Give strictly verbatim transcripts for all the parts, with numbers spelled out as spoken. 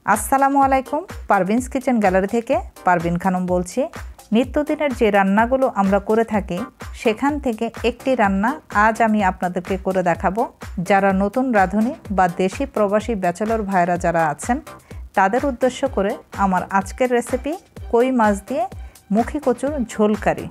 আসসালামু আলাইকুম, Parveen's kitchen gallery থেকে পারভিন খানম বলছি। নিত্যদিনের যে রান্নাগুলো আমরা করে থাকি সেখান থেকে একটি রান্না আজ আমি আপনাদেরকে করে দেখাবো। যারা নতুন রাঁধুনি বা দেশি প্রবাসী ব্যাচেলর ভাইরা যারা আছেন তাদের উদ্দেশ্য করে আমার আজকের রেসিপি কই মাছ দিয়ে মুখি কচুর ঝোল কারি।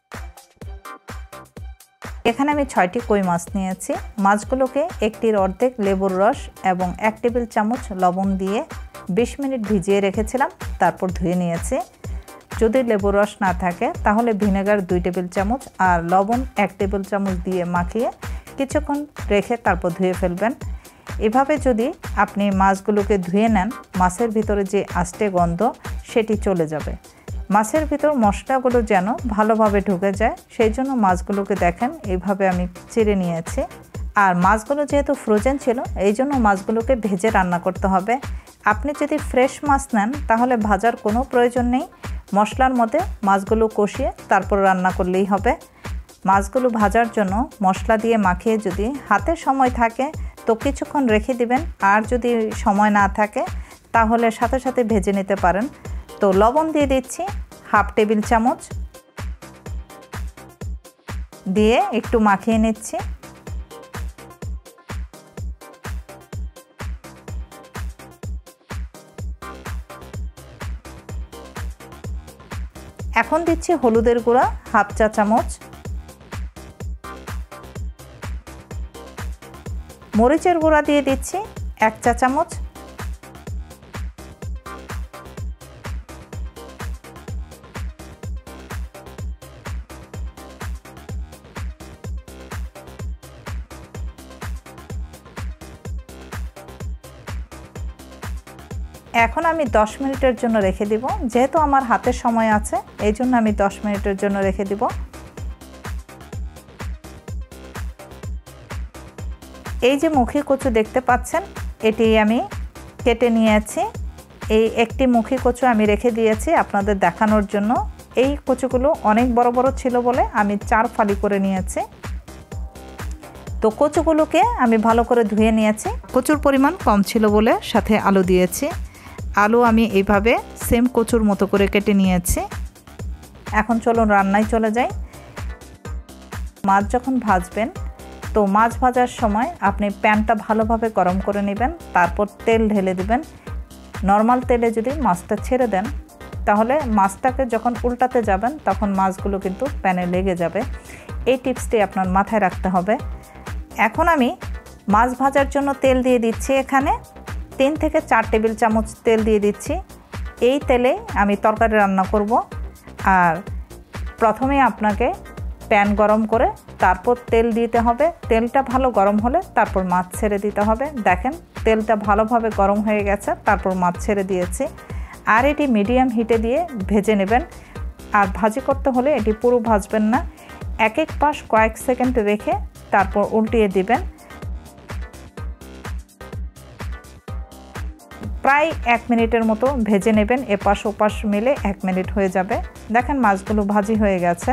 এখানে আমি ছয়টি কই মাছ নিয়েছি। মাছগুলোকে একটির অর্ধেক লেবুর রস এবং এক টেবিল চামচ লবণ দিয়ে বিশ মিনিট ভিজিয়ে রেখেছিলাম, তারপর ধুয়ে নিয়েছি। যদি লেবুর রস না থাকে তাহলে ভিনেগার দুই টেবিল চামচ আর লবণ এক টেবিল চামচ দিয়ে মাখিয়ে কিছুক্ষণ রেখে তারপর ধুয়ে ফেলবেন। এভাবে যদি আপনি মাছগুলোকে ধুয়ে নেন, মাছের ভিতরে যে আষ্টে গন্ধ সেটি চলে যাবে। মাছের ভিতর মশলাগুলো যেন ভালোভাবে ঢুকে যায়, সেই জন্য মাছগুলোকে দেখেন এইভাবে আমি চিড়ে নিয়েছি। আর মাছগুলো যেহেতু ফ্রোজেন ছিল এই জন্য মাছগুলোকে ভেজে রান্না করতে হবে। আপনি যদি ফ্রেশ মাছ নেন তাহলে ভাজার কোনো প্রয়োজন নেই, মশলার মধ্যে মাছগুলো কষিয়ে তারপর রান্না করলেই হবে। মাছগুলো ভাজার জন্য মশলা দিয়ে মাখিয়ে যদি হাতে সময় থাকে তো কিছুক্ষণ রেখে দিবেন, আর যদি সময় না থাকে তাহলে সাথে সাথে ভেজে নিতে পারেন। তো লবণ দিয়ে দিচ্ছি হাফ টেবিল চামচ, দিয়ে একটু মাখিয়ে নিচ্ছি। এখন দিচ্ছি হলুদের গুঁড়া হাফ চা চামচ, মরিচের গুঁড়া দিয়ে দিচ্ছি এক চা চামচ, এখন আমি দশ মিনিটের জন্য রেখে দিব। যেহেতু আমার হাতে সময় আছে এই জন্য আমি দশ মিনিটের জন্য রেখে দিব। এই যে মুখি কচু দেখতে পাচ্ছেন এটি আমি কেটে নিয়েছি। এই একটি মুখি কচু আমি রেখে দিয়েছি আপনাদের দেখানোর জন্য। এই কচুগুলো অনেক বড় বড় ছিল বলে আমি চার ফালি করে নিয়েছি। তো কচুগুলোকে আমি ভালো করে ধুয়ে নিয়েছি। কচুর পরিমাণ কম ছিল বলে সাথে আলু দিয়েছি। আলু আমি এইভাবে সেম কচুর মতো করে কেটে নিয়েছি। এখন চলুন রান্নায় চলে যাই। মাছ যখন ভাজবেন তো মাছ ভাজার সময় আপনি প্যানটা ভালোভাবে গরম করে নেবেন, তারপর তেল ঢেলে দিবেন। নর্মাল তেলে যদি মাছটা ছেড়ে দেন তাহলে মাছটাকে যখন উল্টাতে যাবেন তখন মাছগুলো কিন্তু প্যানে লেগে যাবে। এই টিপসটি আপনার মাথায় রাখতে হবে। এখন আমি মাছ ভাজার জন্য তেল দিয়ে দিচ্ছি। এখানে তিন থেকে চার টেবিল চামচ তেল দিয়ে দিচ্ছি। এই তেলে আমি তরকারি রান্না করব। আর প্রথমে আপনাকে প্যান গরম করে তারপর তেল দিতে হবে। তেলটা ভালো গরম হলে তারপর মাছ ছেড়ে দিতে হবে। দেখেন তেলটা ভালোভাবে গরম হয়ে গেছে, তারপর মাছ ছেড়ে দিয়েছি। আর এটি মিডিয়াম হিটে দিয়ে ভেজে নেবেন। আর ভাজি করতে হলে এটি পুরো ভাজবেন না, এক এক পাশ কয়েক সেকেন্ড রেখে তারপর উল্টিয়ে দিবেন। প্রায় এক মিনিটের মতো ভেজে নেবেন, এপাশ ওপাশ মিলে এক মিনিট হয়ে যাবে। দেখেন মাছগুলো ভাজি হয়ে গেছে।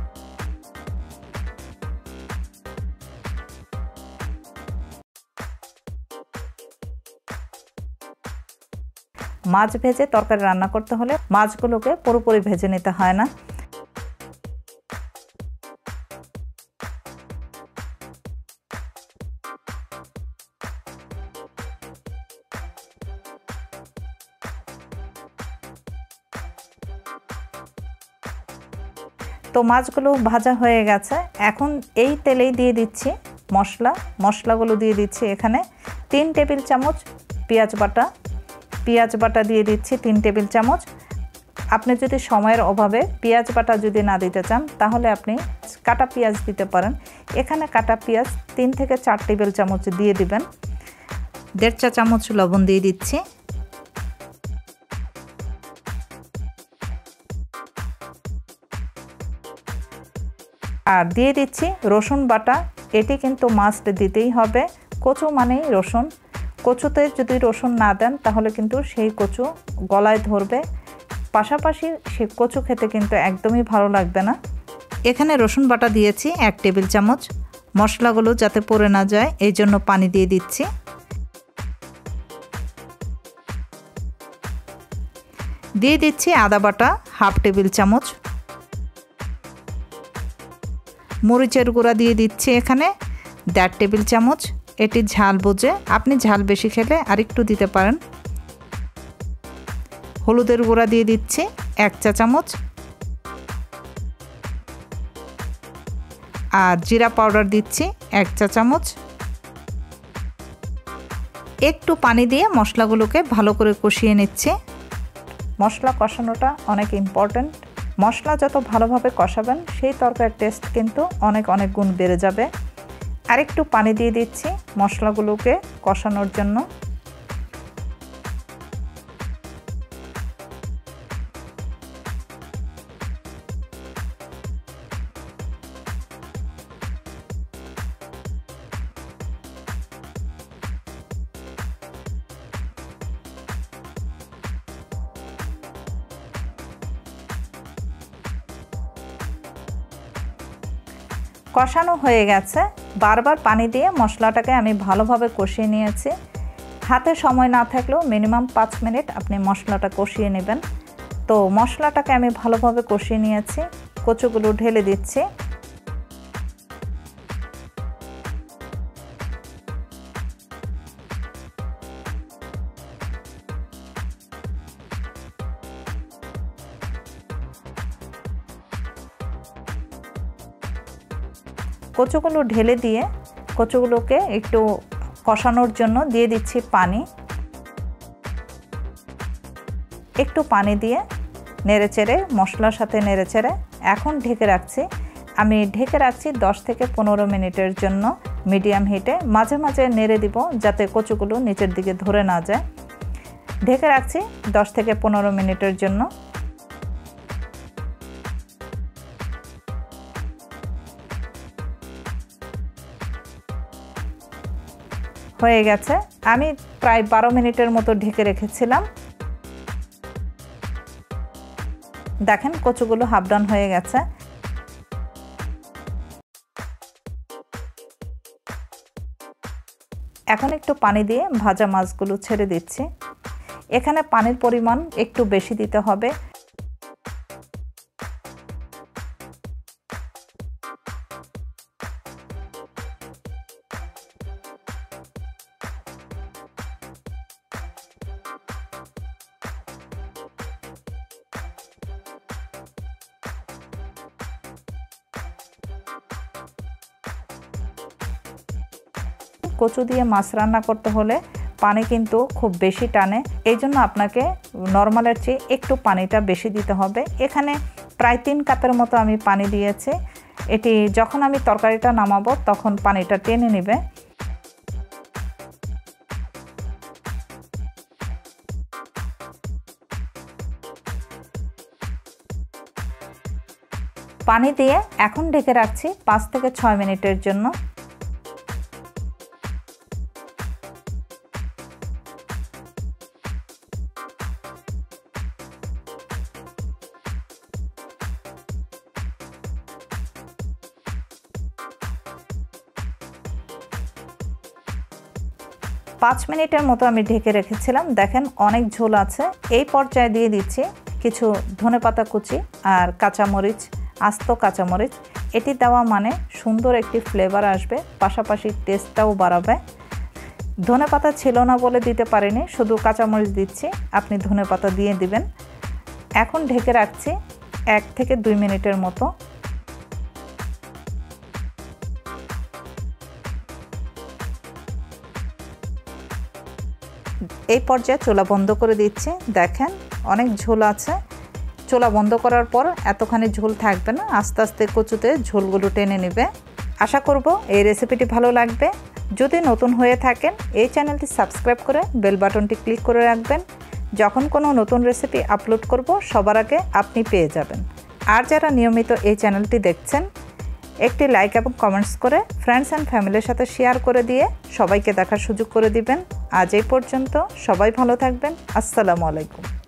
মাছ ভেজে তরকারি রান্না করতে হলে মাছগুলোকে পুরোপুরি ভেজে নিতে হয় না। তো মাছগুলো ভাজা হয়ে গেছে। এখন এই তেলেই দিয়ে দিচ্ছি মশলা। মশলাগুলো দিয়ে দিচ্ছি এখানে তিন টেবিল চামচ পেঁয়াজ বাটা। পেঁয়াজ বাটা দিয়ে দিচ্ছি তিন টেবিল চামচ। আপনি যদি সময়ের অভাবে পেঁয়াজ বাটা যদি না দিতে চান তাহলে আপনি কাটা পেঁয়াজ দিতে পারেন। এখানে কাটা পেঁয়াজ তিন থেকে চার টেবিল চামচ দিয়ে দিবেন। দেড় চা চামচ লবণ দিয়ে দিচ্ছি। আর দিয়ে দিচ্ছি রসুন বাটা। এটি কিন্তু মাস্ট দিতেই হবে, কচু মানেই রসুন। কচুতে যদি রসুন না দেন তাহলে কিন্তু সেই কচু গলায় ধরবে, পাশাপাশি সেই কচু খেতে কিন্তু একদমই ভালো লাগবে না। এখানে রসুন বাটা দিয়েছি এক টেবিল চামচ। মশলাগুলো যাতে পড়ে না যায় এই জন্য পানি দিয়ে দিচ্ছি। দিয়ে দিচ্ছি আদা বাটা হাফ টেবিল চামচ, মরিচের গুঁড়া দিয়ে দিচ্ছি এখানে দেড় টেবিল চামচ। এটি ঝাল বুঝে, আপনি ঝাল বেশি খেলে আরেকটু দিতে পারেন। হলুদের গুঁড়া দিয়ে দিচ্ছি এক চা চামচ, আর জিরা পাউডার দিচ্ছি এক চা চামচ। একটু পানি দিয়ে মশলাগুলোকে ভালো করে কষিয়ে নিচ্ছি। মশলা কষানোটা অনেক ইম্পর্ট্যান্ট। মশলা যত ভালোভাবে কষাবেন সেই তরকারির টেস্ট কিন্তু অনেক অনেক গুণ বেড়ে যাবে। আর একটু পানি দিয়ে দিচ্ছি মশলাগুলোকে কষানোর জন্য। কষানো হয়ে গেছে। বারবার পানি দিয়ে মশলাটাকে আমি ভালোভাবে কষিয়ে নিয়েছি। হাতে সময় না থাকলেও মিনিমাম পাঁচ মিনিট আপনি মশলাটা কষিয়ে নেবেন। তো মশলাটাকে আমি ভালোভাবে কষিয়ে নিয়েছি। কচুগুলো ঢেলে দিচ্ছি। কচুগুলো ঢেলে দিয়ে কচুগুলোকে একটু কষানোর জন্য দিয়ে দিচ্ছি পানি। একটু পানি দিয়ে নেড়েচেড়ে মশলার সাথে নেড়েচেড়ে এখন ঢেকে রাখছি। আমি ঢেকে রাখছি দশ থেকে পনেরো মিনিটের জন্য মিডিয়াম হিটে। মাঝে মাঝে নেড়ে দিব যাতে কচুগুলো নিচের দিকে ধরে না যায়। ঢেকে রাখছি দশ থেকে পনেরো মিনিটের জন্য। হয়ে গেছে। আমি প্রায় বারো মিনিটের মতো ঢেকে রেখেছিলাম। দেখেন কচুগুলো হাফ ডান হয়ে গেছে। এখন একটু পানি দিয়ে ভাজা মাছগুলো ছেড়ে দিচ্ছি। এখানে পানির পরিমাণ একটু বেশি দিতে হবে। কচু দিয়ে মাছ রান্না করতে হলে পানি কিন্তু খুব বেশি টানে, এই জন্য আপনাকে নর্মালের চেয়ে একটু পানিটা বেশি দিতে হবে। এখানে প্রায় তিন কাপের মতো আমি পানি দিয়েছি। এটি যখন আমি তরকারিটা নামাবো তখন পানিটা টেনে নেবে। পানি দিয়ে এখন ঢেকে রাখছি পাঁচ থেকে ছয় মিনিটের জন্য। পাঁচ মিনিটের মতো আমি ঢেকে রেখেছিলাম। দেখেন অনেক ঝোল আছে। এই পর্যায়ে দিয়ে দিচ্ছি কিছু ধনেপাতা কুচি আর কাঁচামরিচ, আস্ত কাঁচামরিচ। এটি দেওয়া মানে সুন্দর একটি ফ্লেভার আসবে, পাশাপাশি টেস্টটাও বাড়াবে। ধনেপাতা ছিল না বলে দিতে পারিনি, শুধু কাঁচামরিচ দিচ্ছি, আপনি ধনেপাতা দিয়ে দিবেন। এখন ঢেকে রাখছি এক থেকে দুই মিনিটের মতো। এই পর্যায়ে চুলা বন্ধ করে দিচ্ছি। দেখেন অনেক ঝোল আছে। চুলা বন্ধ করার পর এতখানি ঝোল থাকবে না, আস্তে আস্তে কচুতে ঝোলগুলো টেনে নেবে। আশা করব এই রেসিপিটি ভালো লাগবে। যদি নতুন হয়ে থাকেন এই চ্যানেলটি সাবস্ক্রাইব করে বেল বাটনটি ক্লিক করে রাখবেন। যখন কোনো নতুন রেসিপি আপলোড করব সবার আগে আপনি পেয়ে যাবেন। আর যারা নিয়মিত এই চ্যানেলটি দেখছেন একটি লাইক এবং কমেন্টস করে ফ্রেন্ডস অ্যান্ড ফ্যামিলির সাথে শেয়ার করে দিয়ে সবাইকে দেখার সুযোগ করে দিবেন। আজ এই পর্যন্ত, সবাই ভালো থাকবেন। আসসালামু আলাইকুম।